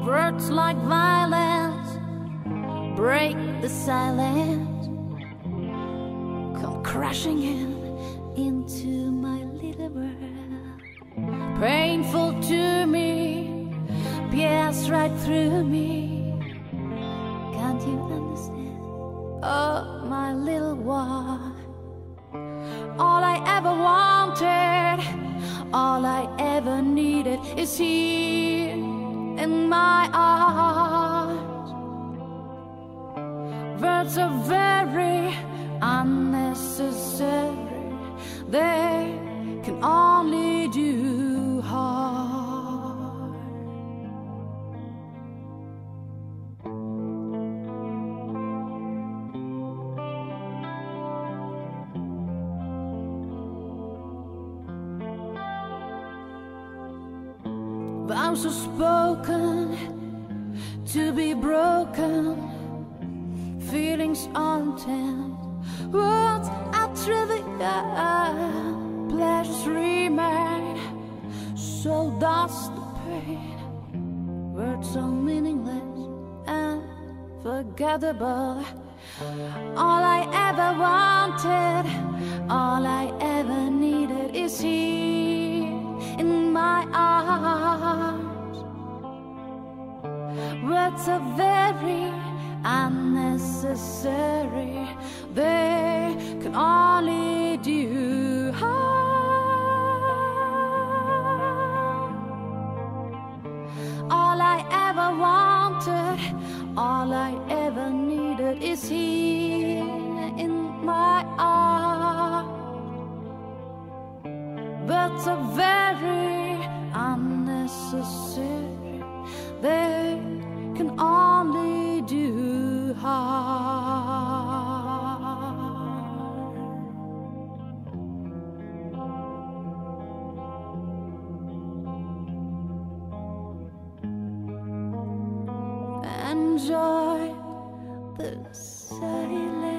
Words like violence break the silence, come crashing into my little world. Painful to me, pierce right through me. Can't you understand? Oh, my little one. All I ever wanted, all I ever needed is here in my arms. Words are very unnecessary, they can only do harm. Vows are spoken to be broken, feelings untamed, words are trivial, pleasures remain, so does the pain. Words are meaningless and forgettable. All I ever wanted, all I ever needed is here in my arms. Words are very unnecessary, they can only do harm. All I ever wanted, all I ever needed is here in my arms. Words are very unnecessary, they can only do harm. Enjoy the silence.